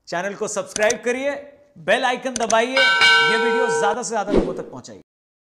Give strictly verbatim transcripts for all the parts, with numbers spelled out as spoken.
Channel को subscribe करिए, bell icon दबाइए, ये वीडियो ज्यादा से ज्यादा लोगों तक पहुंचाइए।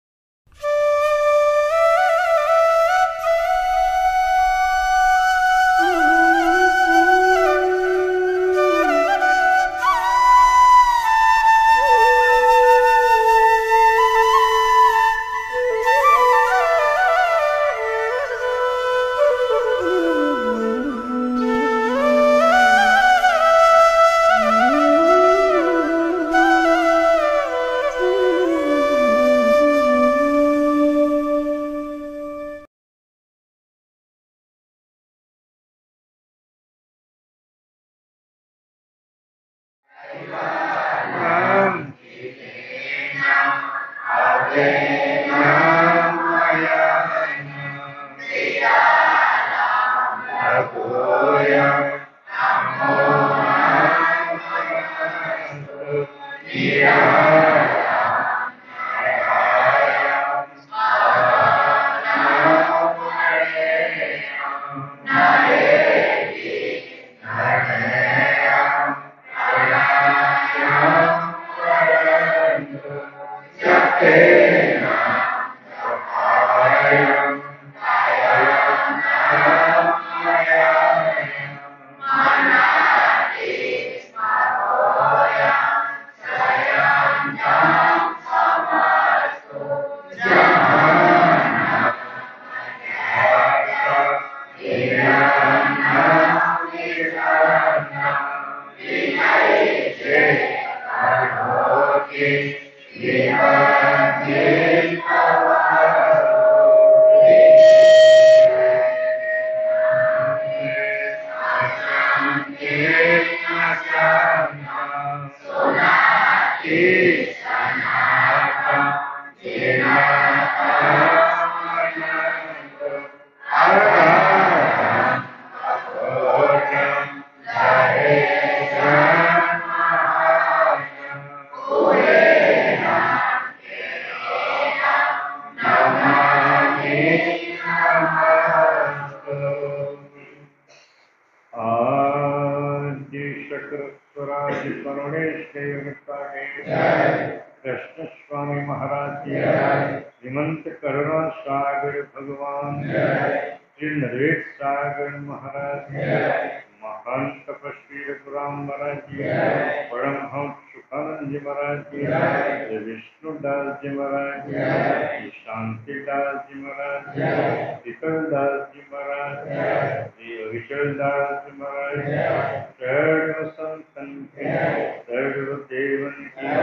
कृष्ण स्वामी महाराज की श्रीमंत करुणा सागर भगवान श्री नरेश सागर महाराज महान तपस्वी रघुराम महाराज जी, परमहंस सुखानंद जी महाराज जी, विष्णुदास जी महाराज जी, शांतिदास जी महाराज जी, शीतलदास जी महाराज जी, अविचलदास जी महाराज, सर्व संतन की, सर्व देवन की,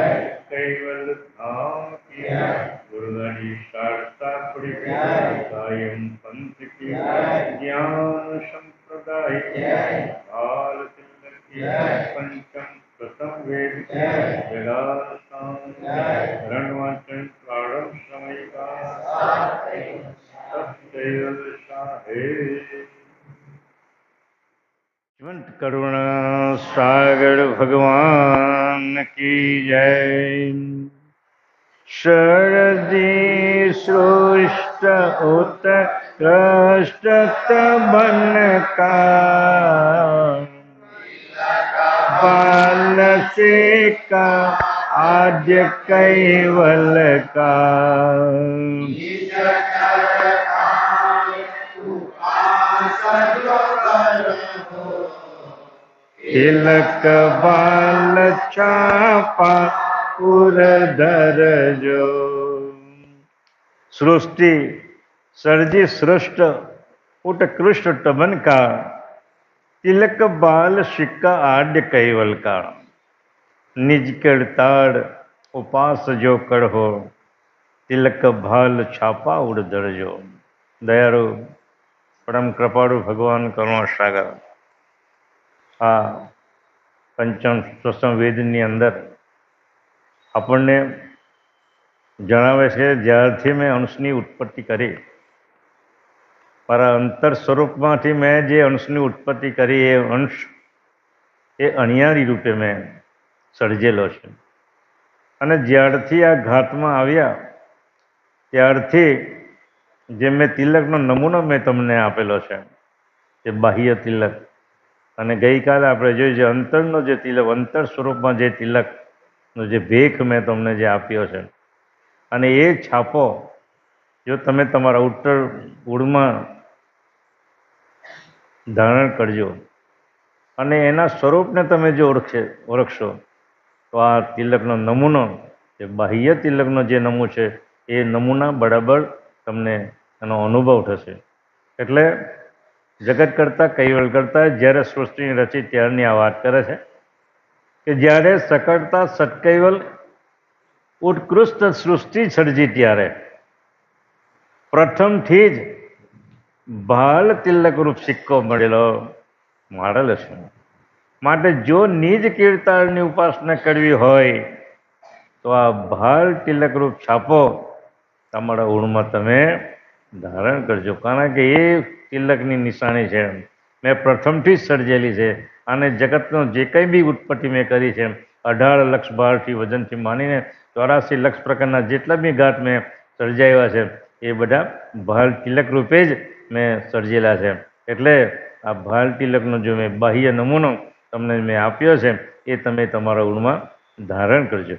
कैवल धाम की, गुरुदारी शारदा पुरी कायम पंथ की, ज्ञान संप्रदाय की, बाल तिलक की, पंचम प्रथम वेद की, जगासान रणवाचन प्रारंभ समय का सत्यवल शाहे। श्रीमंत करुणा सागर भगवान की जय। शरदी सृष्ट उत कृष्ट बन का बाल से का आद्य कैवल का तिलक बाल चापा उरधर जो। सृष्टि सर्जी सृष्ट उत्कृष्ट टबन का तिलक बाल सिक्का आद्य कैवल का निज करताड़ उपास जो कर हो तिलक भाल छापा उड़धर जो। दयारु परम कृपाळु भगवान करुणा सागर आ पंचम સત્સંગ વેદની અંદર આપણને જણાવે છે જ્યારથી મેં અંશની ઉત્પત્તિ કરી, મારા અંતર સ્વરૂપમાંથી મેં જે અંશની ઉત્પત્તિ કરી એ અંશ એ અણિયાળી રૂપે મેં સર્જેલો છે અને જ્યારથી આ ઘાતમાં આવ્યા ત્યારથી જે મેં તિલકનો નમૂનો મેં તમને આપેલો છે તે બાહ્ય તિલક અને ગઈકાલે આપણે જોયું છે અંતરનો જે તિલક, અંતર સ્વરૂપમાં જે તિલકનો જે ભેખ મેં તમને જે આપ્યો છે, અને એ છાપો જો તમે તમારા ઉત્તર ઉડમાં ધારણ કરજો અને એના સ્વરૂપને તમે જો ઓળખે ઓળખશો તો આ તિલકનો નમૂનો, એ બાહ્ય તિલકનો જે નમૂનો છે એ નમૂના બરાબર તમને એનો અનુભવ થશે. એટલે જગત કરતા કૈવલ કરતા જ્યારે સૃષ્ટિની રચી ત્યારની આ વાત કરે છે કે જ્યારે સકળતા સત્કૈવલ ઉત્કૃષ્ટ સૃષ્ટિ સર્જી ત્યારે પ્રથમથી જ ભાલ તિલક રૂપ સિક્કો મળેલો મારેલો છે. માટે જો નિજ કીર્તાળની ઉપાસના કરવી હોય તો આ ભાલ તિલક રૂપ છાપો તમારા ઊણમાં તમે ધારણ કરજો, કારણ કે એ તિલકની નિશાની છે. મેં પ્રથમથી જ સર્જેલી છે અને જગતનો જે કંઈ બી ઉત્પત્તિ મેં કરી છે, અઢાર લક્ષ ભારથી વજનથી માનીને ચોરાસી લક્ષ પ્રકારના જેટલા બી ઘાટ મેં સર્જાવ્યા છે એ બધા ભાલ તિલક રૂપે જ મેં સર્જેલા છે. એટલે આ ભાલ તિલકનો જો મેં બાહ્ય નમૂનો તમને મેં આપ્યો છે એ તમે તમારા ઊણમાં ધારણ કરજો.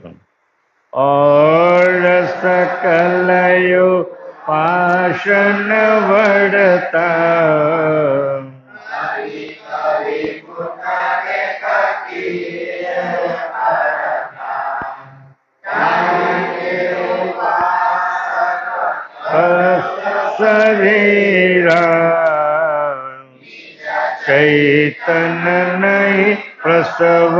ઓર સકલયો પાશન વડતા શરીરા ચૈતન નહીં પ્રસવ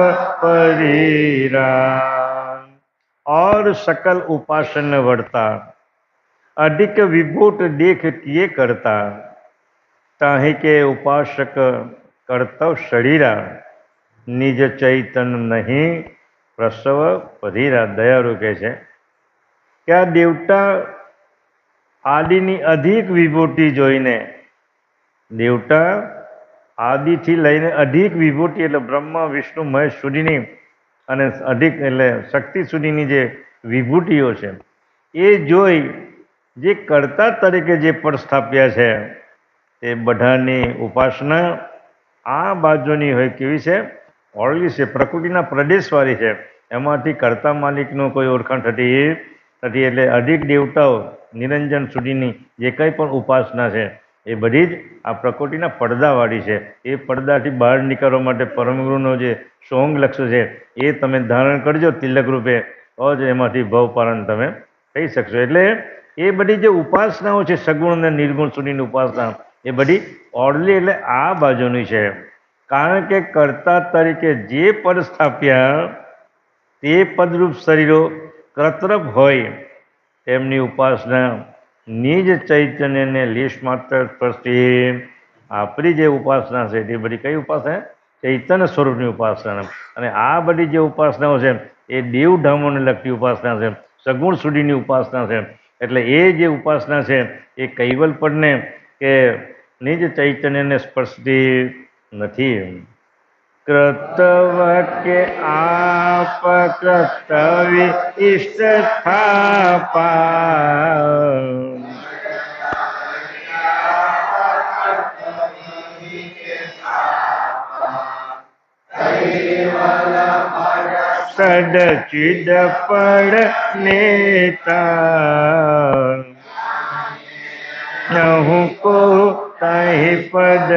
પરીરા और सकल उपासन वर्ता अधिक विभूत देख किए करता ताहि के उपासक कर्तव शरीरा निज चैतन नहीं प्रसव पधीरा. દયાળુ કહે છે કે આ દેવતા આદિની અધિક વિભૂતિ જોઈને, દેવતા આદિથી લઈને અધિક વિભૂતિ એટલે બ્રહ્મા વિષ્ણુ મહેશ સુધીની અને અધિક એટલે શક્તિ સુધીની જે વિભૂતિઓ છે એ જોઈ જે કર્તા તરીકે જે પદ સ્થાપ્યા છે તે બધાની ઉપાસના આ બાજુની હોય કેવી છે, ઓળલી છે, પ્રકૃતિના પ્રદેશવાળી છે. એમાંથી કર્તા માલિકનું કોઈ ઓળખાણ થતી નથી. એટલે અધિક દેવતાઓ નિરંજન સુધીની જે કંઈ પણ ઉપાસના છે એ બધી જ આ પ્રકૃતિના પડદાવાળી છે. એ પડદાથી બહાર નીકળવા માટે પરમગુરુનો જે સોંગ લક્ષ્ય છે એ તમે ધારણ કરજો તિલક રૂપે, તો જ એમાંથી ભવપારણ તમે થઈ શકશો. એટલે એ બધી જે ઉપાસનાઓ છે સગુણ અને નિર્ગુણ સુધીની ઉપાસના એ બધી ઓરલી એટલે આ બાજુની છે. કારણ કે કર્તા તરીકે જે પદ સ્થાપ્યા તે પદરૂપ શરીરો કર્તૃપ હોય તેમની ઉપાસના નિજ ચૈતન્યને લેશ માત્ર સ્પર્શી આપણી જે ઉપાસના છે તે બધી કઈ ઉપાસના? ચૈતન્ય સ્વરૂપની ઉપાસના. અને આ બધી જે ઉપાસનાઓ છે એ દેવધામોને લગતી ઉપાસના છે, સગુણ સુધીની ઉપાસના છે. એટલે એ જે ઉપાસના છે એ કૈવલ પડને કે નિજ ચૈતન્યને સ્પર્શતી નથી. કર્તવ કે આપ કર્તવ્ય ઇષ્ટ સ્થાપા સદ ચિદ પડ નેતા નહું કો તહી પદ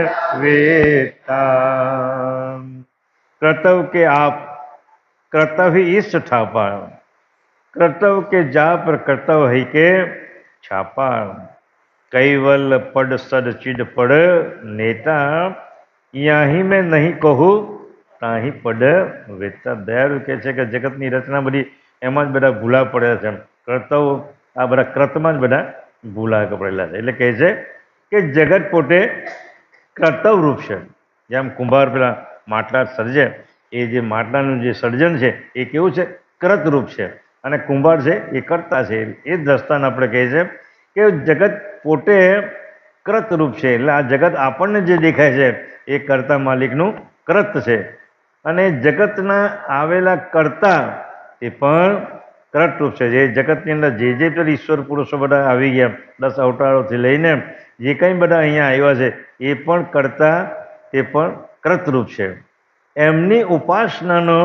વેતા. કર્તવ કે આપ કર્તવ્ય ઈષ્ટ ઠાપા, કર્તવ કે જા પર કર્તવ હૈ કે છાપા. કૈવલ પડ સદ ચિદ પડ નેતા યાહી મેં નહીં કહું તાહી પડ વેતા. દયાળુ કહે છે કે જગતની રચના બધી એમાં જ બધા ભૂલા પડ્યા છે. કર્તવ આ બધા કર્તમાં જ બધા ભૂલા પડેલા છે. એટલે કહે છે કે જગત પોતે કર્તવ રૂપ છે. જેમ કુંભાર પેલા માટલા સર્જે એ જે માટલાનું જે સર્જન છે એ કેવું છે? કર્ત રૂપ છે. અને કુંભાર છે એ કર્તા છે. એ જ દ્રષ્ટાંત આપણે કહે છે કે જગત પોતે કર્ત રૂપ છે. એટલે આ જગત આપણને જે દેખાય છે એ કર્તા માલિકનું કર્ત છે. અને જગતના આવેલા કર્તા એ પણ કર્ત રૂપ છે. જે જગતની અંદર જે જે પેલા ઈશ્વર પુરુષો બધા આવી ગયા દસ અવતારોથી લઈને જે કંઈ બધા અહીંયા આવ્યા છે એ પણ કર્તા તે પણ કૃતરૂપ છે. એમની ઉપાસનાનો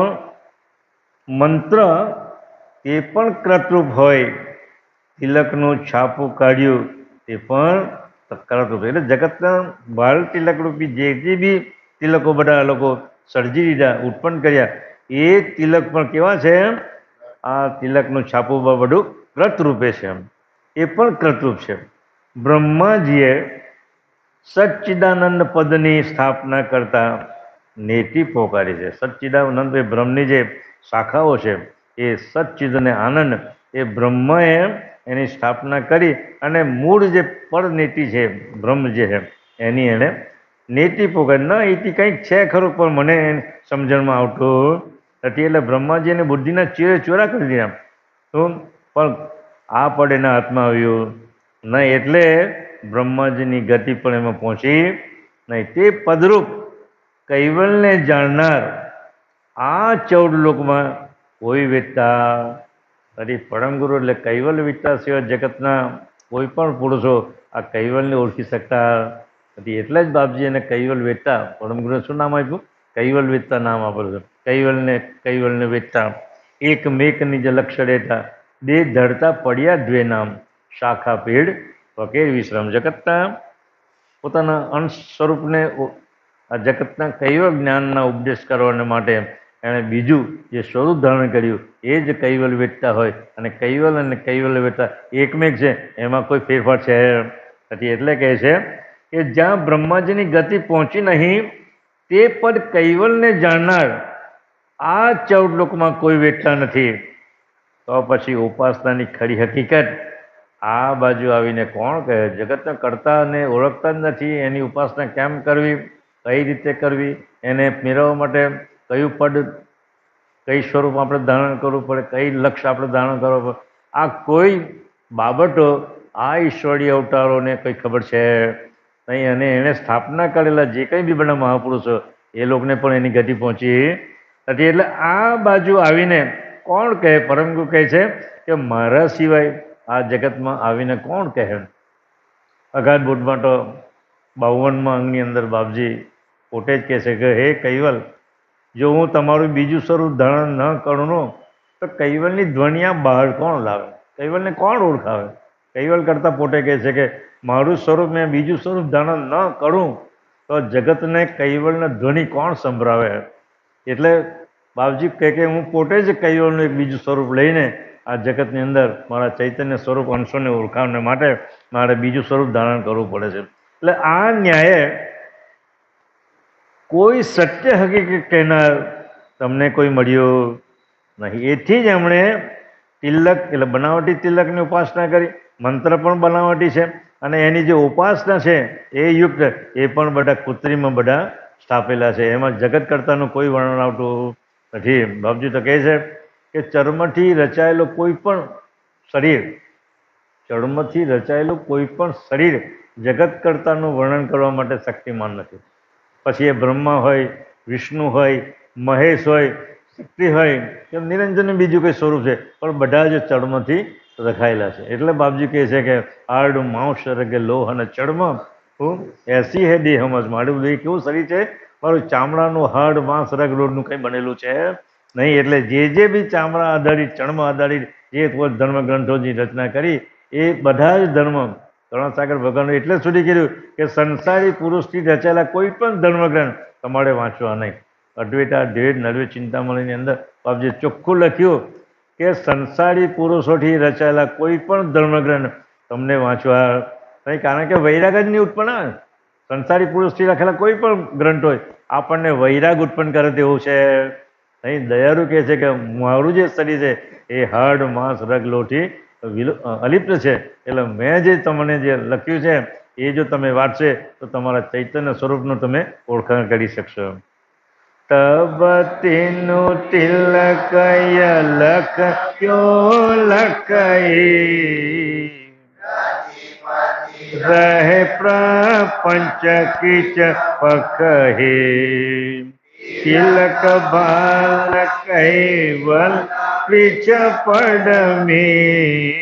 મંત્ર તે પણ કૃતરૂપ હોય. તિલકનું છાપું કાઢ્યું તે પણ કૃતરૂપ. એટલે જગતના બાળ તિલક રૂપી જે જે બી તિલકો બધા લોકો સર્જી દીધા, ઉત્પન્ન કર્યા, એ તિલક પણ કેવા છે? આ તિલકનું છાપું બધું કૃતરૂપે છે. એ પણ કૃતરૂપ છે. બ્રહ્માજીએ સચ્ચિદાનંદ પદની સ્થાપના કરતા નેતિ પોકારી છે. સચ્ચિદાનંદ એ બ્રહ્મની જે શાખાઓ છે, એ સચ્ચિદ અને આનંદ એ બ્રહ્મએ એની સ્થાપના કરી અને મૂળ જે પદ નેતિ છે, બ્રહ્મ જે છે એની એને નેતિ પોકારી. ના એથી કંઈક છે ખરું, પણ મને સમજણમાં આવતું નથી. એટલે બ્રહ્માજી એને બુદ્ધિના ચીરે ચોરા કરી દીધા. તો પણ આ પદ એના હાથમાં આવ્યું નહીં, એટલે બ્રહ્માજીની ગતિ પણ એમાં પહોંચી નહીં. તે પદરૂપ કૈવલ્યને જાણનાર આ ચૌદ લોકમાં કોઈ વેદતા નથી. પરમ ગુરુ એટલે કૈવલ્ય વેદતા સિવાય જગતના કોઈ પણ પુરુષો આ કૈવલ્યને ઓળખી શકતા નથી. એટલે જ બાપજી એને કૈવલ્ય વેદતા, પરમ ગુરુએ શું નામ આપ્યું? કૈવલ્ય વેદતા નામ આપેલું છે. કૈવલ્યને કૈવલ્ય વેદતા એક મેકની જે લક્ષણેતા દે ધરતા પડ્યા દ્વે નામ શાખા પેડ વગેરે વિશ્રામ. જગતના પોતાના અંશ સ્વરૂપને આ જગતના કૈવલ્ય જ્ઞાનના ઉપદેશ કરવા માટે એણે બીજું જે સ્વરૂપ ધારણ કર્યું એ જ કૈવલ્ય વેદતા હોય. અને કૈવલ્ય અને કૈવલ્ય વેદતા એકમેક છે, એમાં કોઈ ફેરફાર છે નથી. એટલે કહે છે કે જ્યાં બ્રહ્માજીની ગતિ પહોંચી નહીં તે પદ કૈવલ્યને જાણનાર આ ચૌદ લોકમાં કોઈ વેદતા નથી. તો પછી ઉપાસનાની ખરી હકીકત આ બાજુ આવીને કોણ કહે? જગતના કરતા અને ઓળખતા જ નથી. એની ઉપાસના કેમ કરવી, કઈ રીતે કરવી, એને મેળવવા માટે કયું પદ, કઈ સ્વરૂપ આપણે ધારણ કરવું પડે, કઈ લક્ષ્ય આપણે ધારણ કરવું પડે, આ કોઈ બાબતો આ ઈશ્વરીય અવતારોને કંઈ ખબર છે નહીં. અને એણે સ્થાપના કરેલા જે કંઈ બી બધા મહાપુરુષો એ લોકોને પણ એની ગતિ પહોંચી નથી. એટલે આ બાજુ આવીને કોણ કહે? પરમગુરુ કહે છે કે મારા સિવાય આ જગતમાં આવીને કોણ કહે? અગાધ બોધમાં તો બાવનમાં અંગની અંદર બાપજી પોતે જ કહે છે કે હે કૈવલ, જો હું તમારું બીજું સ્વરૂપ ધારણ ન કરું તો કૈવલની ધ્વનિ બહાર કોણ લાવે? કૈવલને કોણ ઓળખાવે? કૈવલ કરતાં પોતે કહે છે કે મારું સ્વરૂપ મેં બીજું સ્વરૂપ ધારણ ન કરું તો જગતને કૈવલના ધ્વનિ કોણ સંભળાવે? એટલે બાપજી કહે કે હું પોતે જ કૈવલનું એક બીજું સ્વરૂપ લઈને આ જગતની અંદર મારા ચૈતન્ય સ્વરૂપ અંશોને ઓળખાવને માટે મારે બીજું સ્વરૂપ ધારણ કરવું પડે છે. એટલે આ ન્યાયે કોઈ સત્ય હકીકત કહેનાર તમને કોઈ મળ્યો નહીં. એથી જ એમણે તિલક એટલે બનાવટી તિલકની ઉપાસના કરી. મંત્ર પણ બનાવટી છે અને એની જે ઉપાસના છે એ યુક્ત એ પણ બધા કૃત્રિમ બધા સ્થાપેલા છે. એમાં જગત કરતાનું કોઈ વર્ણન આવતું નથી. બાપજી તો કહે છે કે ચર્મથી રચાયેલું કોઈ પણ શરીર ચર્મથી રચાયેલું કોઈ પણ શરીર જગત કરતાનું વર્ણન કરવા માટે શક્તિમાન નથી. પછી એ બ્રહ્મા હોય, વિષ્ણુ હોય, મહેશ હોય, શક્તિ હોય કે નિરંજન બીજું કંઈ સ્વરૂપ છે, પણ બધા જ ચર્મથી રખાયેલા છે. એટલે બાપજી કહે છે કે હાડ માંસ રગે લોહ અને ચર્મ હું એસી હે દેહ હમજ. મારું દેહ કેવું શરીર છે? મારું ચામડાનું હાડ માંસ રગ લોહનું કંઈ બનેલું છે નહીં. એટલે જે જે બી ચામડા આધારિત, ચર્મ આધારિત જે ધર્મ ગ્રંથોની રચના કરી એ બધા જ ધર્મ કરુણાસાગર ભગવાને એટલે સુધી કર્યું કે સંસારી પુરુષથી રચાયેલા કોઈ પણ ધર્મગ્રંથ તમારે વાંચવા નહીં. અદ્વૈતા દ્વૈત નડવે ચિંતામણીની અંદર બાપજી ચોખ્ખું લખ્યું કે સંસારી પુરુષોથી રચાયેલા કોઈ પણ ધર્મગ્રંથ તમને વાંચવા નહીં. કારણ કે વૈરાગ જ નહીં ઉત્પન્ન આવે. સંસારી પુરુષથી લખેલા કોઈ પણ ગ્રંથ હોય આપણને વૈરાગ ઉત્પન્ન કરે તેવું છે નહીં. દયાળુ કહે છે કે મારું જે શરીર છે એ હાડ માંસ રગ લોહથી અલિપ્ત છે. એટલે મેં જે તમને જે લખ્યું છે એ જો તમે વાંચશે તો તમારા ચૈતન્ય સ્વરૂપનું તમે ઓળખાણ કરી શકશો. તબ તેનું તિલકય લખ્યો લખઈ રહે પ્રપંચ કિચ પકહે તિલક બાલ કૈવલ પીછ પડમી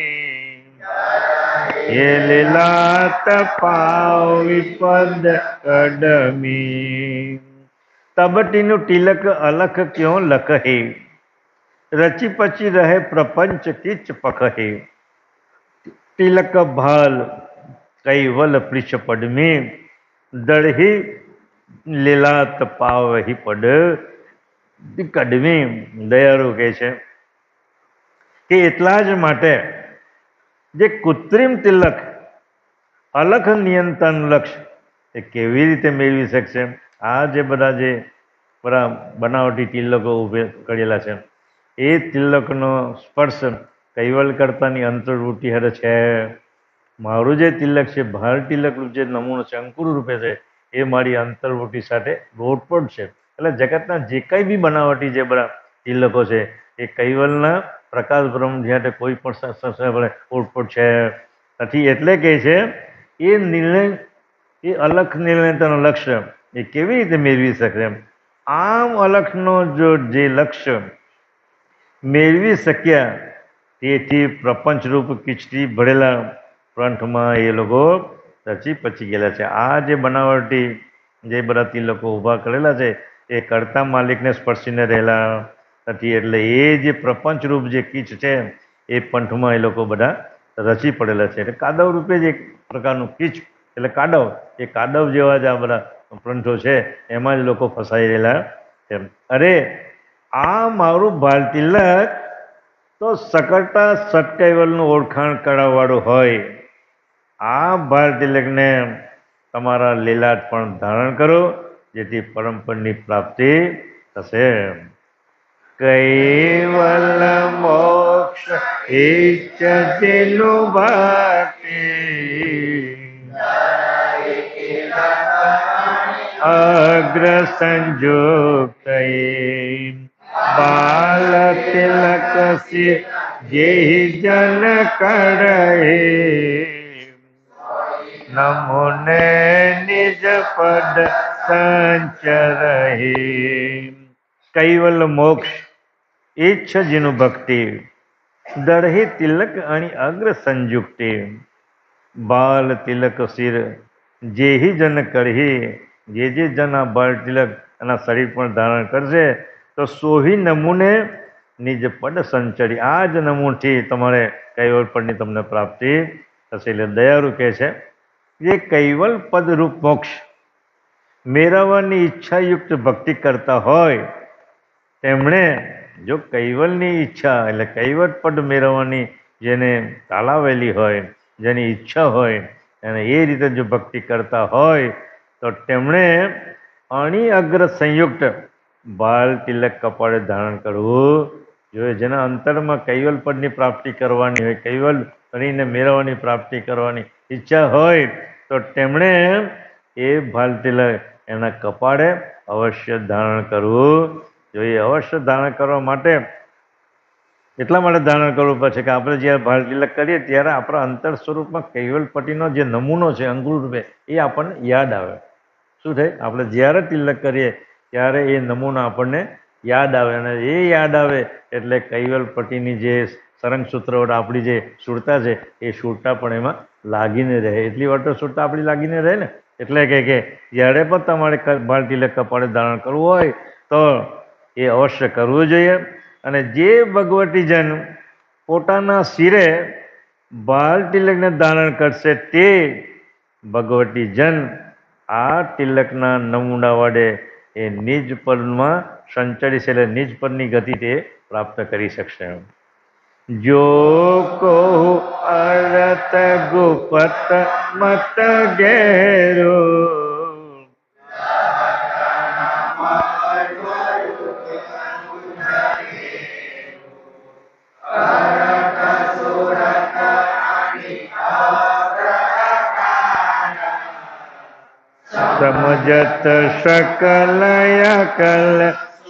એ લીલા તપાવ વિપદ કડમી. તબટીનું તિલક અલખ ક્યો લખહે, રચી પચી રહે પ્રપંચ કિચ પખહે। તિલક ભાલ કૈવલ પૃછ પડમે, દળહી લીલાત પાવહી પડ કડમે। દયાળુ કહે છે કે એટલા જ માટે જે કૃત્રિમ તિલક અલખ નિયંત્રણ લક્ષ્ય એ કેવી રીતે મેળવી શકશે? આ જે બધા જે બધા બનાવટી તિલકો ઉભે કરેલા છે એ તિલકનો સ્પર્શ કૈવલ કરતાની અંતર્વૃત્તિ હરે છે। મારું જે તિલક છે, ભાર તિલકનું જે નમૂનો છે, અંકુર રૂપે છે, એ મારી અંતર્વૃત્તિ સાથે રોટપોટ છે। એટલે જગતના જે કંઈ બી બનાવટી જે બધા તિલકો છે એ કૈવલના પ્રકાશ બ્રહ્મ જ્યાં કોઈ પણ ઓટપોટ છે નથી। એટલે કહે છે એ નિર્ણય એ અલખ નિર્ણયતાનું લક્ષ્ય એ કેવી રીતે મેળવી શકે? આમ અલખનો જો જે લક્ષ્ય મેળવી શક્યા તેથી પ્રપંચરૂપ કિચથી ભરેલા ગ્રંથમાં એ લોકો રચી પચી ગયેલા છે। આ જે બનાવટી જે બધા તિલકો ઊભા કરેલા છે એ કરતા માલિકને સ્પર્શીને રહેલા નથી। એટલે એ જે પ્રપંચરૂપ જે કીચ છે એ પંથમાં એ લોકો બધા રચી પડેલા છે। એટલે કાદવ રૂપે જ એક પ્રકારનું કીચ એટલે કાદવ, એ કાદવ જેવા જ આ બધા પંથો છે એમાં જ લોકો ફસાઈ રહેલા છે। અરે આ મારું ભાર તિલક તો સકળતા સટકૈવલનું ઓળખાણ કરાવવાળું હોય, આ ભાર તિલકને તમારા લીલાટ પણ ધારણ કરો જેથી પરમપદની પ્રાપ્તિ થશે। કૈવલ મોક્ષ ઈચ્છતિનું ભક્તિ, અગ્ર સંયુક્ત બાલ તિલક સી જેહી જન કરહે, નમુને નિજ પદ સંચરહે। કૈવલ મોક્ષ ઈચ્છ જેનું ભક્તિ, દળહી તિલક અને અગ્ર સંયુક્તિ, બાલ તિલક શિર જેહી જન કરહી, જે જે જન આ બાળ તિલક એના શરીર પર ધારણ કરશે તો સોહી નમૂને નિજ પદ સંચરી, આ જ નમૂનથી તમારે કૈવલ પદની તમને પ્રાપ્તિ થશે। એટલે દયાળુ કહે છે જે કૈવલ પદરૂપ મોક્ષ મેળવવાની ઈચ્છાયુક્ત ભક્તિ કરતા હોય તેમણે જો કૈવલની ઈચ્છા એટલે કૈવલ પદ મેળવવાની જેને તાલાવેલી હોય, જેની ઈચ્છા હોય અને એ રીતે જો ભક્તિ કરતા હોય તો તેમણે અણી અગ્ર સંયુક્ત બાલ તિલક કપાળે ધારણ કરવું જોઈએ। જેના અંતરમાં કૈવલ પદની પ્રાપ્તિ કરવાની હોય, કૈવલ અણીને મેળવવાની પ્રાપ્તિ કરવાની ઈચ્છા હોય તો તેમણે એ બાલ તિલક એના કપાળે અવશ્ય ધારણ કરવું જોઈએ। અવશ્ય ધારણ કરવા માટે એટલા માટે ધારણ કરવું પડશે કે આપણે જ્યારે બાલ તિલક કરીએ ત્યારે આપણા અંતર સ્વરૂપમાં કૈવલ પતિનો જે નમૂનો છે અંગુર રૂપે એ આપણને યાદ આવે। શું થાય? આપણે જ્યારે તિલક કરીએ ત્યારે એ નમૂનો આપણને યાદ આવે અને એ યાદ આવે એટલે કૈવલ પતિની જે સરંગસૂત્ર વડે આપણી જે સુરતા છે એ સુરતા પણ એમાં લાગીને રહે। એટલી વાર તો સુરતા આપણી લાગીને રહે ને। એટલે કે કે જ્યારે પણ તમારે બાલ તિલક કપાળે ધારણ કરવું હોય તો એ અવશ્ય કરવું જોઈએ। અને જે ભગવતીજન પોતાના શિરે બાલ તિલકને ધારણ કરશે તે ભગવતીજન આ તિલકના નમૂના વડે એ નિજ પદમાં સંચરી છે એટલે નિજ પદની ગતિ તે પ્રાપ્ત કરી શકશે। જો કહું અરત ગુપત મત ઘેરો, સમજત સકલ અકલ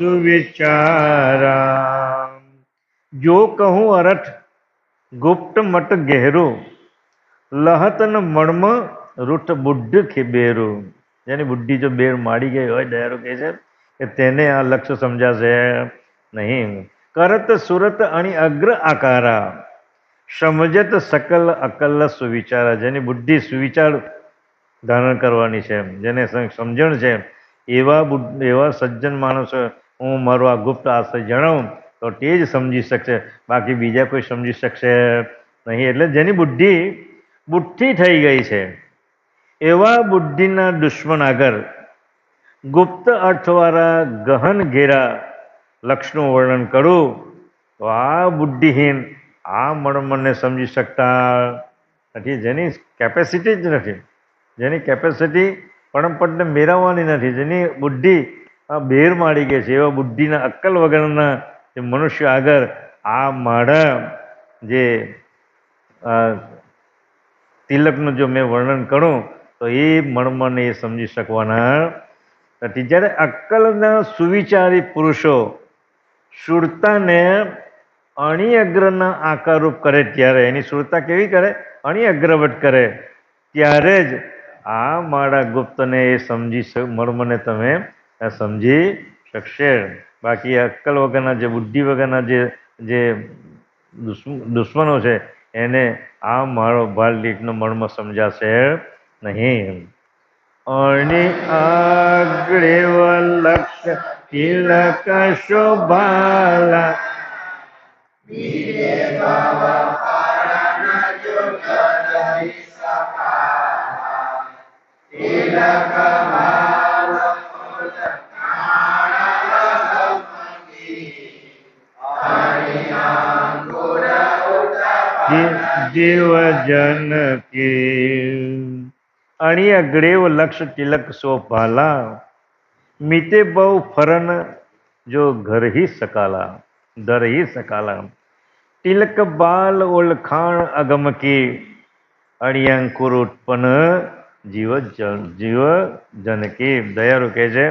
સુવિચારા। જો કહું અરથ ગુપ્ત મત ગહેરું, લહતન મર્મ રૂઠ બુદ્ધ ખીબેરું। જેની બુદ્ધિ જો બેર માડી ગઈ હોય દયાળુ કહે છે કે તેને આ લક્ષ્ય સમજાશે નહીં। કરત સુરત અણી અગ્ર આકારા, સમજત સકલ અકલ સુવિચારા। જેની બુદ્ધિ સુવિચાર ધારણ કરવાની છે, જેને સમજણ છે એવા બુદ્ધ એવા સજ્જન માણસો હું મારો આ ગુપ્ત આશય જણાવું તો તે જ સમજી શકશે, બાકી બીજા કોઈ સમજી શકશે નહીં. એટલે જેની બુદ્ધિ બુદ્ધિ થઈ ગઈ છે એવા બુદ્ધિના દુશ્મન આગળ ગુપ્ત અર્થવાળા ગહન ઘેરા લક્ષનું વર્ણન કરું તો આ બુદ્ધિહીન આ મર્મને સમજી શકતા નથી, જેની કેપેસિટી જ નથી, જેની કેપેસિટી પરમપદને મેળવવાની નથી, જેની બુદ્ધિ આ બેર મારી ગઈ છે એવા બુદ્ધિના અક્કલ વગરના જે મનુષ્ય આગળ આ મારા જે તિલકનું જો મેં વર્ણન કરું તો એ મર્મને એ સમજી શકવાના નથી. જ્યારે અક્કલના સુવિચારી પુરુષો સુરતાને અણી અગ્રના આકારરૂપ કરે ત્યારે એની સુરતા કેવી કરે? અણી અગ્રવટ કરે ત્યારે જ આ મારા ગુપ્તને એ સમજી મર્મને તમે સમજી શકશે. બાકી અક્કલ વગરના જે બુદ્ધિ વગરના જે જે દુશ્મનો છે એને આ મારો બાલદીપનો મર્મ સમજાશે નહીં. અણી અગ્રેવ લક્ષ તિલક શોભાલા જીવ જન કી અણી અગ્રેવ લક્ષ તિલક શોભાલા મીતે બહુ ફરન જો ઘર હી સકાલા દર હી સકાલા તિલક બાલ ઓળખાણ અગમ કી અણિયાંકુર ઉત્પન્ન જીવ જન જીવ જનકી. દયાળુ કહે છે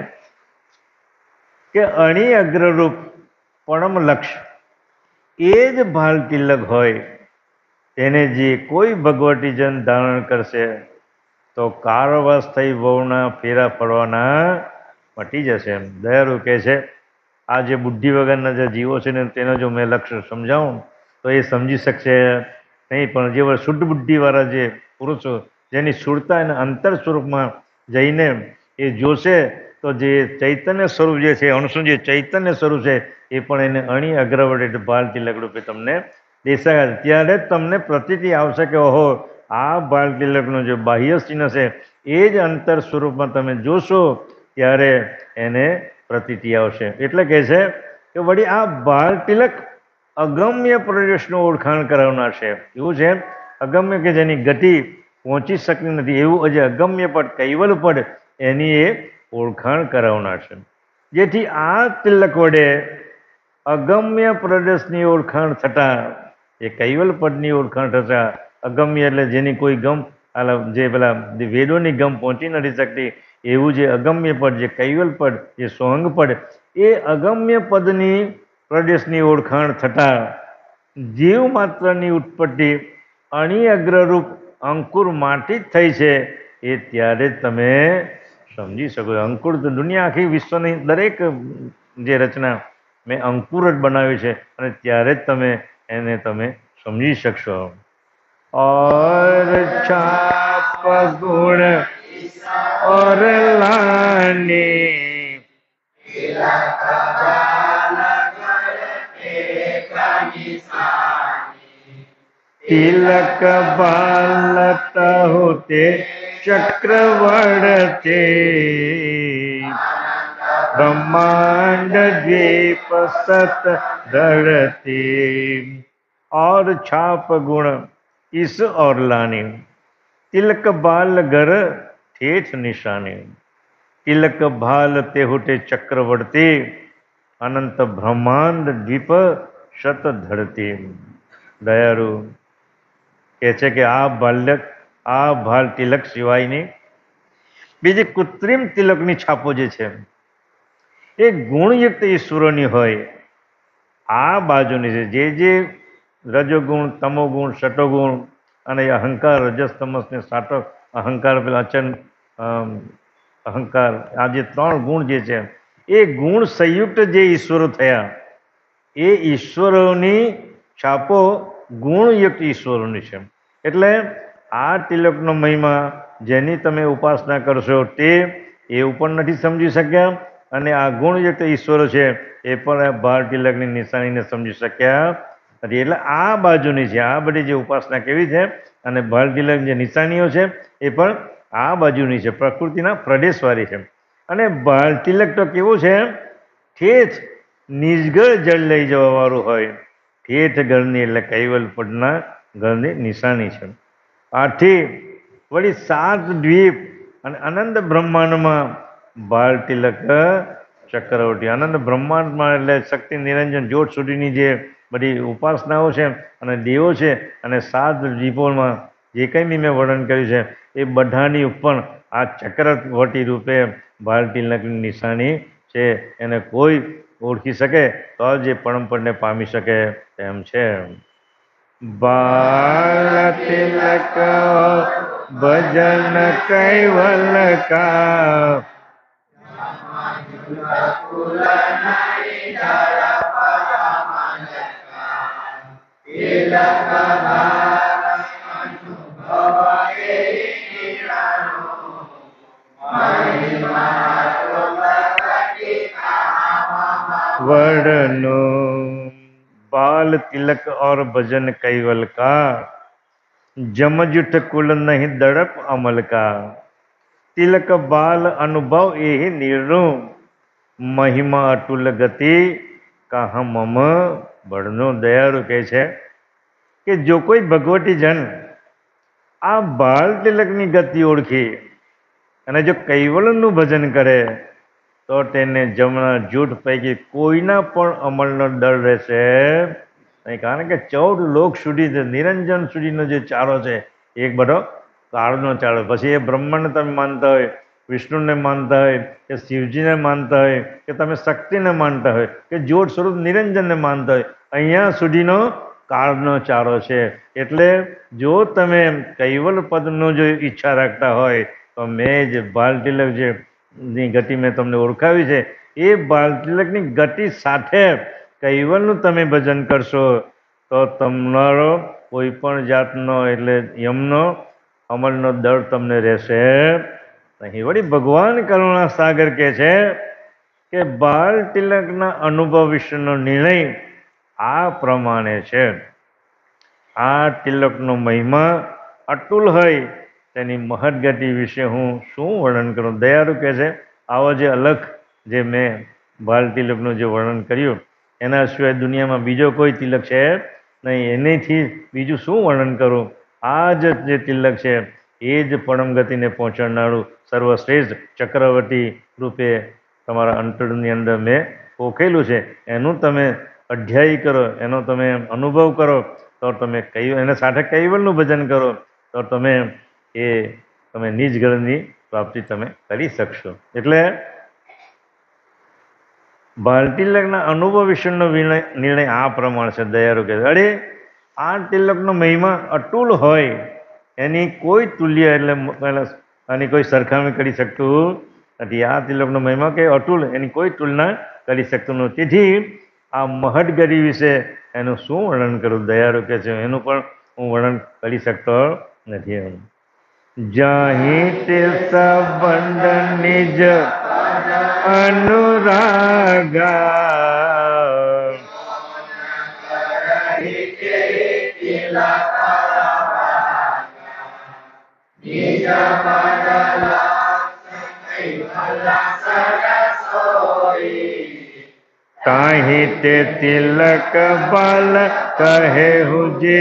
કે અણી અગ્રરૂપ પરમ લક્ષ એ જ ભાલ તિલક હોય તેને જે કોઈ ભગવતીજન ધારણ કરશે તો કારવાસ થઈ વહુના ફેરા ફરવાના મટી જશે. એમ દયાળુ કહે છે આ જે બુદ્ધિ વગરના જે જીવો છે ને તેનો જો મેં લક્ષ્ય સમજાવું તો એ સમજી શકશે નહીં, પણ જે શુદ્ધ બુદ્ધિવાળા જે પુરુષો જેની સુરતા એના અંતર સ્વરૂપમાં જઈને એ જોશે તો જે ચૈતન્ય સ્વરૂપ જે છે અણસું જે ચૈતન્ય સ્વરૂપ છે એ પણ એને અણી અગ્રવટ એટલે બાલ તિલક રૂપે તમને દેખાય. ત્યારે જ તમને પ્રતીતિ આવશે કે ઓહો આ બાલ તિલકનો જે બાહ્ય ચિહ્ન છે એ જ અંતર સ્વરૂપમાં તમે જોશો ત્યારે એને પ્રતીતિ આવશે. એટલે કહે છે કે વળી આ બાલ તિલક અગમ્ય પ્રદેશનું ઓળખાણ કરાવનાર છે. એવું છે અગમ્ય કે જેની ગતિ પહોંચી શકતી નથી એવું જે અગમ્ય પદ કૈવલ પદ એની એ ઓળખાણ કરાવનાર છે. જેથી આ તિલક વડે અગમ્ય પ્રદેશની ઓળખાણ થતાં એ કૈવલ પદની ઓળખાણ થતાં અગમ્ય એટલે જેની કોઈ ગમ જે પેલા વેદોની ગમ પહોંચી નથી શકતી એવું જે અગમ્ય પદ જે કૈવલ પદ જે સોહંગ પદ એ અગમ્ય પદની પ્રદેશની ઓળખાણ થતાં જીવ માત્રની ઉત્પત્તિ અણી અગ્રરૂપ અંકુર માટી જ થઈ છે એ ત્યારે જ તમે સમજી શકો. અંકુર તો દુનિયા આખી વિશ્વની દરેક જે રચના મેં અંકુર જ બનાવી છે અને ત્યારે જ તમે એને તમે સમજી શકશો. और छाप गुण और लानी तिलक बालत होते चक्रवर्ती ब्रह्मांड द्वीप सत धरती और छाप गुण इस और लानी तिलक बाल घर ठेठ निशानी तिलक बाल तेहुटे चक्रवर्ती अनंत ब्रह्मांड द्वीप शत धरती. दयारु કહે છે કે આ બાલ્યક આ ભાલ તિલક સિવાયની બીજી કૃત્રિમ તિલકની છાપો જે છે એ ગુણયુક્ત ઈશ્વરોની હોય આ બાજુની છે. જે જે રજોગુણ તમોગુણ શટોગુણ અને અહંકાર રજસ તમસ ને સાટક અહંકાર પેલા અચન અહંકાર આ જે ત્રણ ગુણ જે છે એ ગુણ સંયુક્ત જે ઈશ્વરો થયા એ ઈશ્વરોની છાપો ગુણયુક્ત ઈશ્વરોની છે. એટલે આ તિલકનો મહિમા જેની તમે ઉપાસના કરશો તે એવું પણ નથી સમજી શક્યા અને આ ગુણયુક્ત ઈશ્વરો છે એ પણ બાળ તિલકની નિશાનીને સમજી શક્યા નથી. એટલે આ બાજુની છે, આ બધી જે ઉપાસના કેવી છે અને બાળ તિલક જે નિશાનીઓ છે એ પણ આ બાજુની છે, પ્રકૃતિના પ્રદેશવાળી છે. અને બાળ તિલક તો કેવું છે, ઠેઠ નિજગર જળ લઈ જવા વાળું હોય, ઠેઠ ઘરની એટલે કૈવલ પદના ઘરની નિશાની છે. આથી વળી સાત દ્વીપ અને અનંત બ્રહ્માંડમાં બાળ તિલક ચક્રવર્તી, અનંત બ્રહ્માંડમાં એટલે શક્તિ નિરંજન જ્યોત સુધીની જે બધી ઉપાસનાઓ છે અને દેવો છે અને સાત દ્વીપોમાં જે કંઈ બી મેં વર્ણન કર્યું છે એ બધાની ઉપર આ ચક્રવર્તી રૂપે બાળ તિલકની નિશાની છે. એને કોઈ ઓળખી શકે તો જ એ પરમપદને પામી શકે તેમ છે. બાળ તિલક ભજન કૈવલ કા, वर्णो बाल तिलक और भजन कैवल का, जमजुठ कुल नहीं दड़प अमल का, तिलक बाल अनुभव यही निर्णु, महिमा अतुल गति कहा मम बड़नो. दयाळु કહે છે કે જો કોઈ ભગવતી જન આ બાળ તિલકની ગતિ ઓળખી અને જો કૈવલનું ભજન કરે તો તેને જમણા જૂઠ પૈકી કોઈના પણ અમલનો ડર રહેશે નહીં. કારણ કે ચૌદ લોક સુધી નિરંજન સુધીનો જે ચારો છે એક બધો કાળનો ચારો. પછી એ બ્રહ્માંડ તમે માનતા હોય, વિષ્ણુને માનતા હોય કે શિવજીને માનતા હોય કે તમે શક્તિને માનતા હોય કે જ્યોત સ્વરૂપ નિરંજનને માનતા હોય, અહીંયા સુધીનો કાળનો ચારો છે. એટલે જો તમે કૈવલ પદનો જો ઈચ્છા રાખતા હોય તો મેં જે બાળ તિલક જે ની ગતિ મેં તમને ઓળખાવી છે એ બાળ તિલકની ગતિ સાથે કૈવલનું તમે ભજન કરશો તો તમારો કોઈ પણ જાતનો એટલે યમનો અમલનો દર તમને રહેશે નહીં. વળી ભગવાન કરુણા સાગર કહે છે કે બાળ તિલકના અનુભવ વિશેનો નિર્ણય આ પ્રમાણે છે. આ તિલકનો મહિમા અતુલ હોય તેની મહદગતિ વિશે હું શું વર્ણન કરું. દયાળુ કહે છે આવો જે અલગ જે મેં બાળ તિલકનું જે વર્ણન કર્યું એના સિવાય દુનિયામાં બીજો કોઈ તિલક છે નહીં, એનેથી બીજું શું વર્ણન કરું. આ જ જે તિલક છે એ જ પરમ ગતિને પહોંચાડનારું સર્વશ્રેષ્ઠ ચક્રવર્તી રૂપે તમારા અંતરની અંદર મેં પોખેલું છે. એનું તમે અધ્યાય કરો, એનો તમે અનુભવ કરો તો તમે કઈ એના સાથે કૈવલનું ભજન કરો તો તમે એ તમે નિજ ઘરની પ્રાપ્તિ તમે કરી શકશો. એટલે બાળ તિલકના અનુભવ વિશેનો નિર્ણય આ પ્રમાણે છે. દયાળુ કહે છે અરે આ તિલકનો મહિમા અતુલ હોય, એની કોઈ તુલ્ય એટલે આની કોઈ સરખામણી કરી શકતું નથી. આ તિલકનો મહિમા કે અતુલ, એની કોઈ તુલના કરી શકતું નથી. તેથી આ મહદગતિ વિશે એનું શું વર્ણન કરું. દયાળુ કહે છે એનું પણ હું વર્ણન કરી શકતો નથી. જાહી તે સંબંધ નિજ અનુરાગા, તાહી તે તિલક બાલ કહે હુજે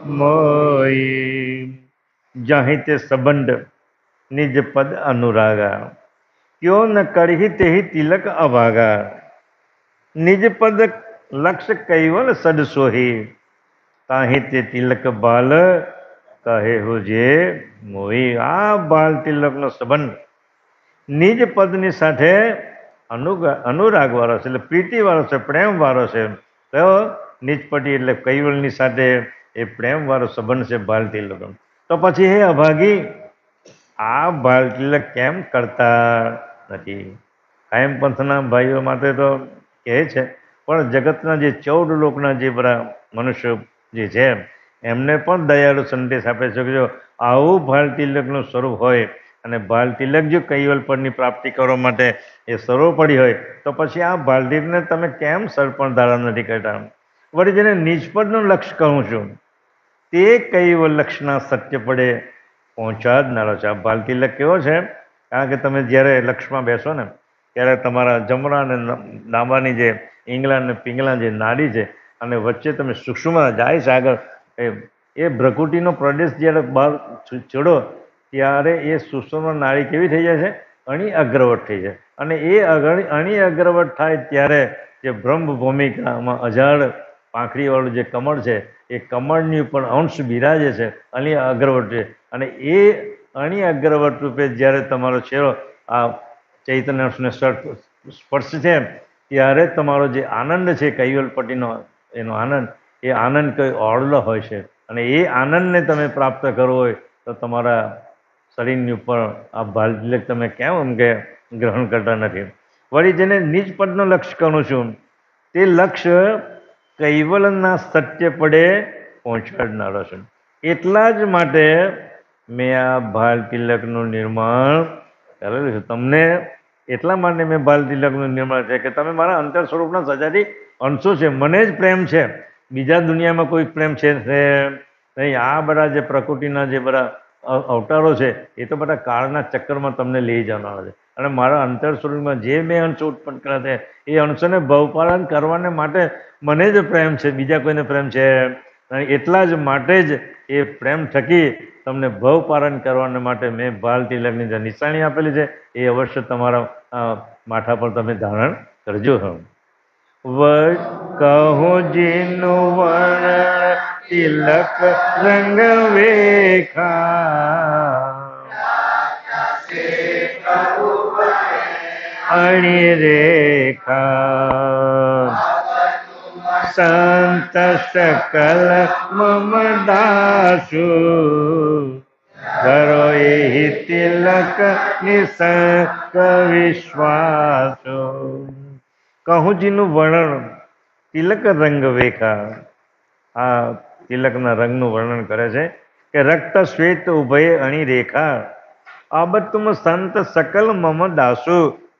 મોઈ. જાહી તે સંબંધ નિજ પદ અનુરાગા, ક્યો ન કરહી તેહી તિલક અભાગા, નિજ પદ લક્ષ્ય કૈવલ સદ સોહી, તાહી તે તિલક બાલ કહે હુજે મોઈ. આ બાલ તિલકનો સંબંધ નિજ પદની સાથે અનુરાગ વાળો છે, એટલે પ્રીતિ વાળો છે, પ્રેમ વાળો છે. તો નિજપટી એટલે કૈવલની સાથે એ પ્રેમ વાળો સંબંધ છે બાળ તિલક. તો પછી હે અભાગી આ બાળ તિલક કેમ કરતા નથી. કાયમ પંથના ભાઈઓ માટે તો કહે છે પણ જગતના જે ચૌદ લોકના જે બધા મનુષ્યો જે છે એમને પણ દયાળુ સંદેશ આપે છે કે જો આવું બાળ તિલકનું સ્વરૂપ હોય અને ભાલ તિલક જો કૈવલ પદની પ્રાપ્તિ કરવા માટે એ સર્વોપરી હોય તો પછી આ ભાલતીને તમે કેમ સર્પણ ધારણ નથી કરતા? વળી જેને નિજપદનું લક્ષ્ય કહું છું તે કૈવલ લક્ષના સત્ય પડે પહોંચાડનારો છે. આ ભાલ તિલક કેવો છે? કારણ કે તમે જ્યારે લક્ષમાં બેસો ને ત્યારે તમારા જમણા અને ડાબાની જે ઈંગલા અને પિંગલા જે નાડી છે અને વચ્ચે તમે સૂક્ષ્મ જાય છે આગળ એ ભ્રકુટીનો પ્રદેશ જ્યારે બહાર છોડો ત્યારે એ સૂક્ષ્મ નાડી કેવી થઈ જાય છે? અણી અગ્રવટ થઈ જાય. અને એ અગણી અણી અગ્રવટ થાય ત્યારે જે બ્રહ્મ ભૂમિકામાં અજાડ પાંખડીવાળું જે કમળ છે એ કમળની ઉપર અંશ બિરાજે છે અણી અગ્રવટ છે. અને એ અણી અગ્રવટ રૂપે જ્યારે તમારો ચહેરો આ ચૈતન્ય અંશને સ્પર્શ છે ત્યારે તમારો જે આનંદ છે કૈવલ્યપતિનો એનો આનંદ એ આનંદ કઈ ઓળલો હોય છે. અને એ આનંદને તમે પ્રાપ્ત કરવો હોય તો તમારા શરીરની ઉપર આ ભાલ તિલક તમે કેમ એમ કે ગ્રહણ કરતા નથી? વળી જેને નિજ પદનો લક્ષ્ય કરું છું તે લક્ષ્ય કૈવલના સત્ય પડે પહોંચાડનારો છે. એટલા જ માટે મેં આ ભાલ તિલકનું નિર્માણ કરેલું છે. તમને એટલા માટે મેં ભાલ તિલકનું નિર્માણ છે કે તમે મારા અંતર સ્વરૂપના સજાતી અંશો છે. મને જ પ્રેમ છે, બીજા દુનિયામાં કોઈ પ્રેમ છે નહીં. આ બધા જે પ્રકૃતિના જે બધા અવતારો છે એ તો બધા કાળના ચક્કરમાં તમને લઈ જવાના છે. અને મારા અંતર સ્વરૂપમાં જે મેં અંશો ઉત્પન્ન કર્યા છે એ અંશોને ભવપાલન કરવાને માટે મને જ પ્રેમ છે, બીજા કોઈને પ્રેમ છે. અને એટલા જ માટે જ એ પ્રેમ થકી તમને ભવપાલન કરવાને માટે મેં ભાલ તિલકની જે નિશાની આપેલી છે એ અવશ્ય તમારા માથા પર તમે ધારણ કરજો. કહું જીનું વર્ણ તિલક રંગ વેખા અણી રેખા સંત સકલ મમ દાસુ ધરો એ તિલક નિસંક વિશ્વાસો. કહુંજીનું વર્ણન તિલક રંગ વેખા આ તિલકના રંગનું વર્ણન કરે છે કે રક્ત શ્વેત ઉભય અણી રેખા આબતુમ સંત સકલ મમ દાસુ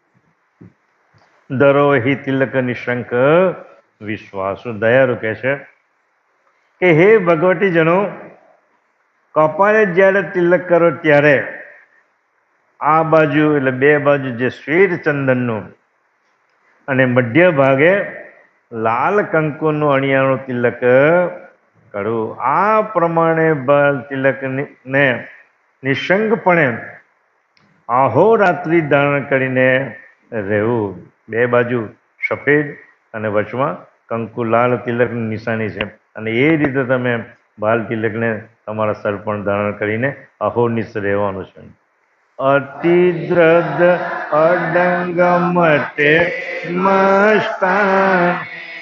ધરોહિ તિલક નિશંક વિશ્વાસુ. દયાળુ કહે છે કે હે ભગવતી જનો, કપાળે જ્યારે તિલક કરો ત્યારે આ બાજુ એટલે બે બાજુ જે શ્વેત ચંદનનું અને મધ્ય ભાગે લાલ કંકુનું અણિયાનું તિલક કરવું. આ પ્રમાણે બાલ તિલકને નિશંકપણે અહોરાત્રિ ધારણ કરીને રહેવું. બે બાજુ સફેદ અને વચમાં કંકુ લાલ તિલકની નિશાની છે. અને એ રીતે તમે બાલ તિલકને તમારા સર પર ધારણ કરીને અહોનિશ રહેવાનું છે. અતિ દ્રદ અડંગ મતે મસ્તાન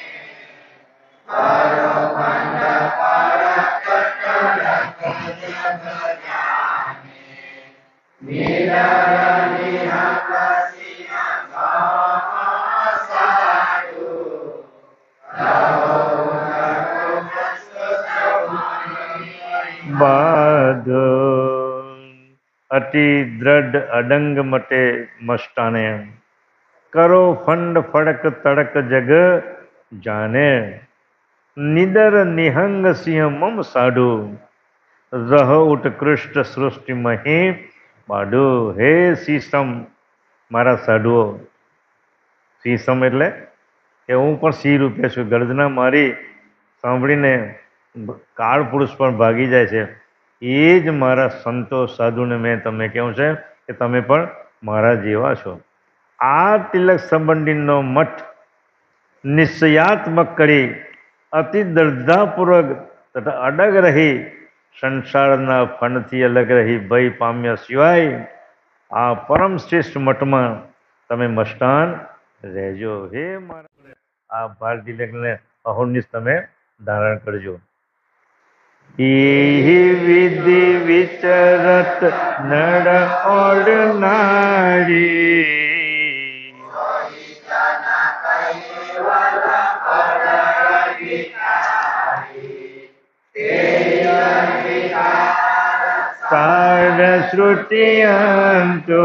બાધો અતિ દ્રઢ અડંગ મટે મસ્તાને કરો ફંડ ફડક તડક જગ જાને નિદર નિહંગ સિંહ મમ સાડુ રહ ઉત્કૃષ્ટ સૃષ્ટિ મહી બાડુ. હે શીસમ મારા સાધુઓ, શીસમ એટલે કે હું પણ સિંહ રૂપે છું. ગર્જના મારી સાંભળીને કાળ પુરુષ પણ ભાગી જાય છે. એ જ મારા સંતો સાધુને મેં તમને કહ્યું છે કે તમે પણ મારા જેવા છો. આ તિલક સંબંધીનો મઠ નિશ્ચયાત્મક કરી અતિ દર્ધાપૂર્વક તથા અડગ રહી સંસારના ફંડથી અલગ રહી ભય પામ્યા સિવાય આ પરમ શ્રેષ્ઠ મઠમાં તમે મસ્તાન રહેજો. હે મારા આ ભાલ તિલકને અહોનિશ તમે ધારણ કરજો. ઈ વિધિ વિચરત નર ઓડનારી સાર श्रुति अंतु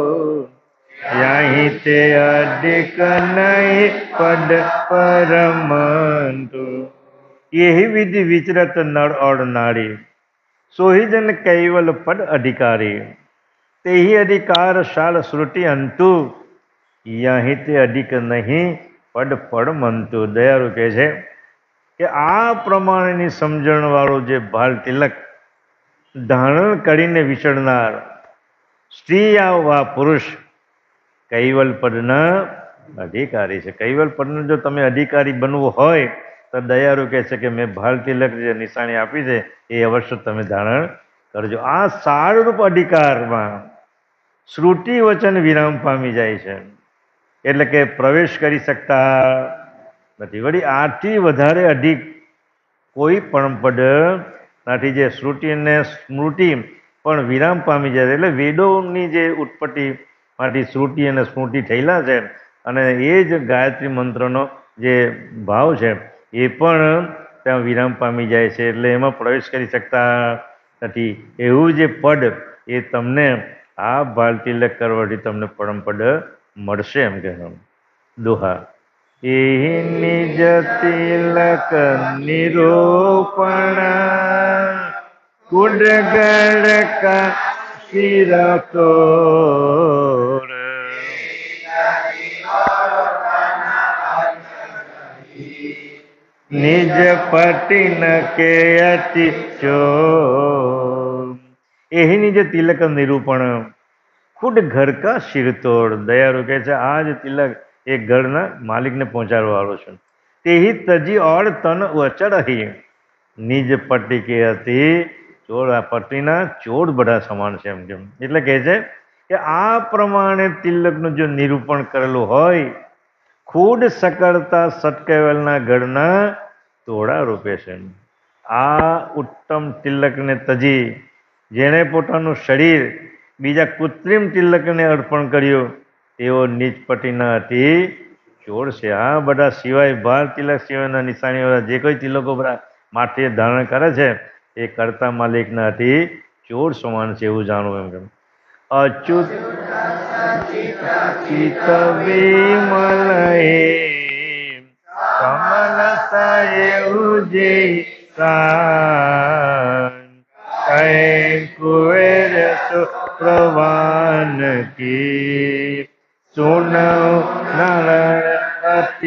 यहीं ते अधिक नहीं पद परमंतु। यही विधि विचरत नर और नारी सोही जन कैवल पद अधिकारी। ते ही अधिकार शाल श्रुति अंतु यहीं ते अधिक नहीं पद परमंतु। दयाळु કહે છે કે આ પ્રમાણેની સમજણવાળો જે ભાલ તિલક ધારણ કરીને વિચરનાર સ્ત્રી વા પુરુષ કૈવલ પદના અધિકારી છે। કૈવલ પદનો જો તમે અધિકારી બનવું હોય તો દયાળુ કહે છે કે મેં ભાલ તિલક જે નિશાની આપી છે એ અવશ્ય તમે ધારણ કરજો। આ સારરૂપ અધિકારમાં શ્રુતિ વચન વિરામ પામી જાય છે, એટલે કે પ્રવેશ કરી શકતા નથી। વળી આથી વધારે અધિક કોઈ પણ પદ નથી જે શ્રુતિ અને સ્મૃતિ પણ વિરામ પામી જાય, એટલે વેદોની જે ઉત્પત્તિ માંથી શ્રુતિ અને સ્મૃતિ થયેલા છે અને એ જ ગાયત્રી મંત્રનો જે ભાવ છે એ પણ ત્યાં વિરામ પામી જાય છે, એટલે એમાં પ્રવેશ કરી શકતા નથી। એવું જે પદ એ તમને આ ભાલ તિલક કરવાથી તમને પરમ પદ મળશે એમ કહેવાનું। દોહા એ નિજ તિલક નિરૂપણ કુડગળ કા શિર તોર निज पति न के अति चोर। यही निज तिलक निरूपण खुद घर का शिर तोड़। दयाळु કહે છે આ જ તિલક એ ઘરના માલિકને પહોંચાડવા વાળો છે। તે ही તજી ઓર તન અચરહી નિજ પતિ કે અતિ ચોર। આ પતિના ચોર બધા સમાન છે એમ કેમ, એટલે કહે છે કે આ પ્રમાણે તિલકનું જો નિરૂપણ કરેલું હોય ખુદ સકળતા સટકેવલના ગઢના તોડા રૂપે છે। આ ઉત્તમ તિલકને તજી જેણે પોતાનું શરીર બીજા કૃત્રિમ તિલકને અર્પણ કર્યું તેઓ નિજ પતિના અતિ ચોર છે। આ બધા સિવાય ભાલ તિલક સિવાયના નિશાનીવાળા જે કોઈ તિલકો બધા માથે ધારણ કરે છે એ કરતા માલિકના અતિ ચોર સમાન છે એવું જાણવું એમ કેમ। અચ્યુત ચિત વિમલ કમલ સાયું જે કુવેર પ્રવાન કી સુનવ નારાયણ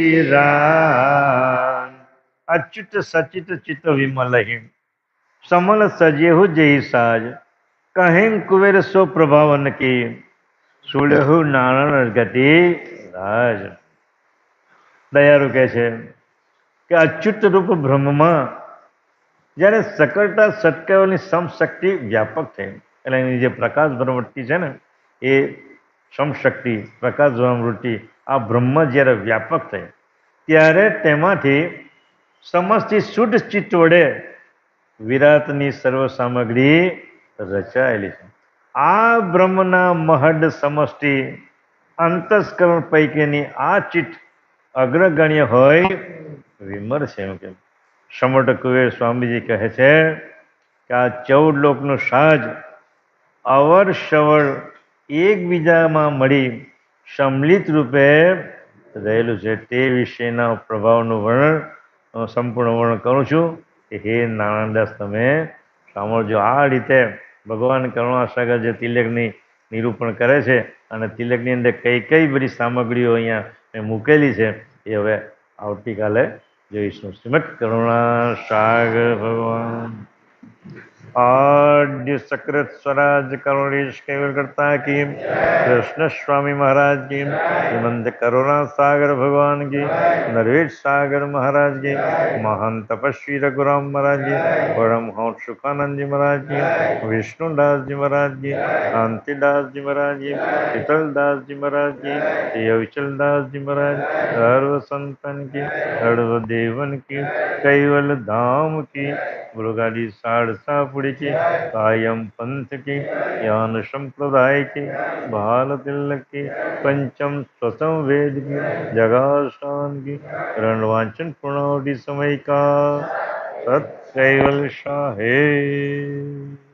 અતિરાન। અચ્યુત સચિત ચિત્ત વિમલ સમલ સજેહુ જય સાજ કહેં કુવેર સો પ્રભાવન કી સુલહુ નારાયણ ગતિ રાજ। દયાળુ કહે છે કે અચ્યુત રૂપ બ્રહ્મમાં જ્યારે સકળતા સટકાવવાની સમશક્તિ વ્યાપક થઈ, એટલે એની જે પ્રકાશ બ્રહ્મવૃત્તિ છે ને એ સમશક્તિ પ્રકાશ બ્રહ્મવૃત્તિ આ બ્રહ્મ જ્યારે વ્યાપક થઈ ત્યારે તેમાંથી સમસ્ત શુદ્ધ ચિત્ત વડે વિરાટની સર્વ સામગ્રી રચાયેલી છે। આ બ્રહ્મના મહદ સમષ્ટિ અંતસ્કરણ પૈકીની આ ચિત્ત અગ્રગણ્ય હોય વિમર છે એમ કેમ। સમર્થ કુવેર સ્વામીજી કહે છે કે આ ચૌદ લોકનું સાજ અવર સવર એકબીજામાં મળી સંમિલિત રૂપે રહેલું છે તે વિશેના પ્રભાવનું વર્ણન સંપૂર્ણ વર્ણન કરું છું કે હે નારાયણદાસ તમે સાંભળજો। આ રીતે ભગવાન કરુણાસાગર જે તિલકની નિરૂપણ કરે છે અને તિલકની અંદર કઈ કઈ બધી સામગ્રીઓ અહીંયા મેં મૂકેલી છે એ હવે આવતીકાલે જોઈશું। શ્રીમદ કરુણાસાગર ભગવાન आद्य सकृत स्वराज करुणेश केवल करता की कृष्ण स्वामी महाराज की हेमंत करुणा सागर भगवान की नरवेश सागर महाराज की महान तपस्वी रघुराम महाराज की परमहंस सुखानंद जी महाराज की विष्णुदास जी महाराज की शांतिदास जी महाराज की शीतलदास जी महाराज की अविचलदास जी महाराज सर्व संतन की सर्वदेवन की कैवल धाम की गुरुगाड़ी साड़सापुरी की कायम पंथ की ज्ञान संप्रदाय की भाल तिलक की पंचम स्वसम वेद की जगास्थान की रणवांचन पूर्णावधि समय का सत कैवल शाहे।